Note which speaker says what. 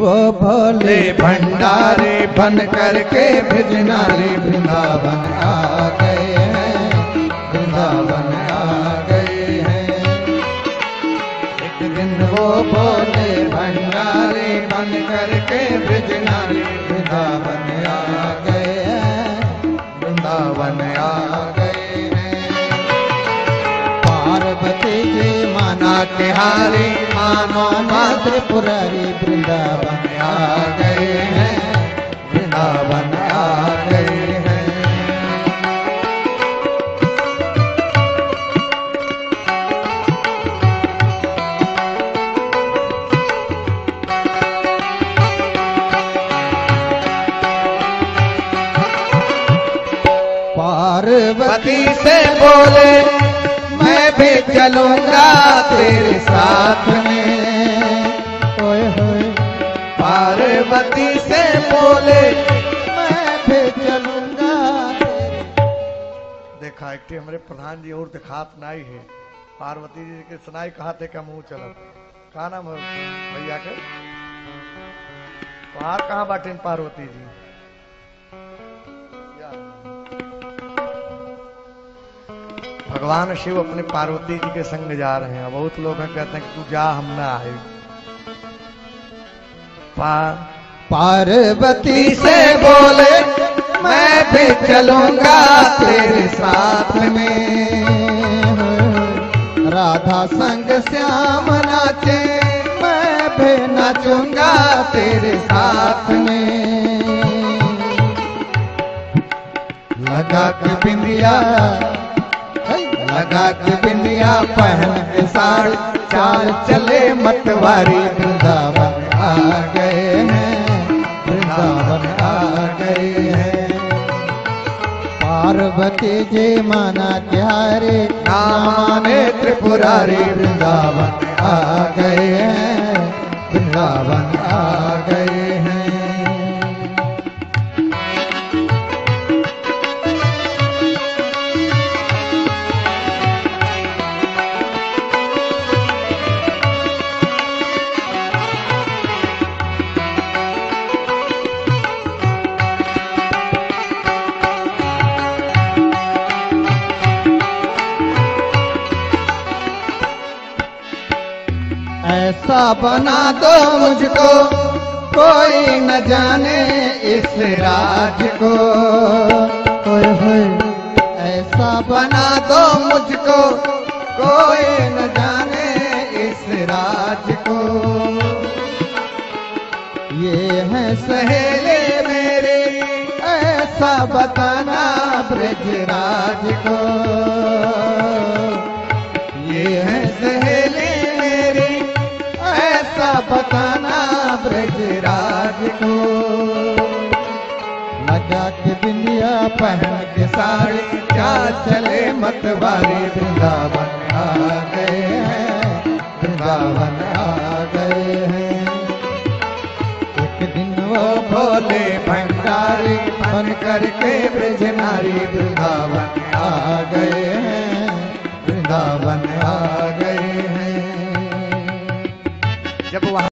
Speaker 1: वो भोले भंडारी बन करके ब्रजनारी वृंदावन आ गए हैं, वृंदावन आ गए हैं। एक दिन वो भोले भंडारी बन करके ब्रजनारी वृंदावन आ गए हैं, वृंदावन आ गए हैं। पार्वती जी माना के हारी मानो मात्र पुरारी वृंदावन आ गए हैं, वृंदावन आ गए हैं। पार्वती से बोले मैं भी चलूंगा तेरे साथ में, ओए होए। पार्वती से बोले मैं भी चलूंगा तेरे। देखा एक हमारे प्रधान जी और दिखात नाई है, पार्वती जी के सुनाई कहा थे क्या मुंह चलत, कहा नाम है भैया के बाहर कहाँ बाटे पार्वती जी। भगवान शिव अपने पार्वती जी के संग जा रहे हैं। बहुत लोग कहते हैं कि तू जा, हम ना आए। पार्वती से बोले मैं भी चलूंगा तेरे साथ में, राधा संग श्याम नाचे मैं भी नाचूंगा तेरे साथ में। लगा के बिंदिया, लगा के बिंदिया पहन के साड़ी, चाल चले मतवारी वृंदावन आ गए हैं, वृंदावन आ गए हैं। पार्वती जी माना प्यारे नाम माने त्रिपुरारी वृंदावन आ गए हैं, वृंदावन आ गए हैं। ऐसा बना दो मुझको कोई न जाने इस राज को, ओए होए। ऐसा बना दो मुझको कोई न जाने इस राज को। ये है सहेले मेरे ऐसा बताना ब्रजराज को। ये है सहेले बताना ब्रजराज को। लगा के बिंदिया पहन के साड़ी, क्या चले मतवारी वृंदावन आ गए हैं, वृंदावन आ गए हैं। एक दिन वो भोले भंडारी बन करके ब्रजनारी वृंदावन आ गए हैं, वृंदावन आ गए हैं। जब वहां